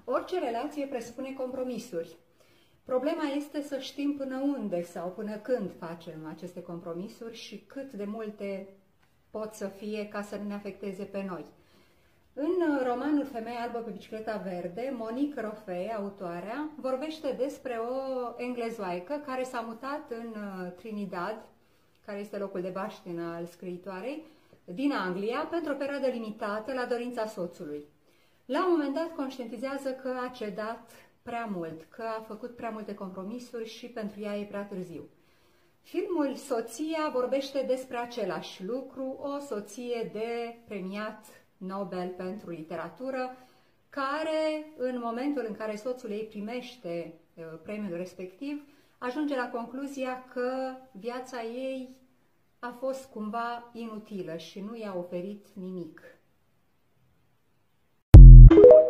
Orice relație presupune compromisuri. Problema este să știm până unde sau până când facem aceste compromisuri și cât de multe pot să fie ca să nu ne afecteze pe noi. În romanul Femeia albă pe bicicleta verde, Monique Roffey, autoarea, vorbește despre o englezoaică care s-a mutat în Trinidad, care este locul de baștină al scriitoarei, din Anglia, pentru o perioadă limitată la dorința soțului. La un moment dat conștientizează că a cedat prea mult, că a făcut prea multe compromisuri și pentru ea e prea târziu. Filmul Soția vorbește despre același lucru, o soție de premiat Nobel pentru literatură, care, în momentul în care soțul ei primește premiul respectiv, ajunge la concluzia că viața ei a fost cumva inutilă și nu i-a oferit nimic.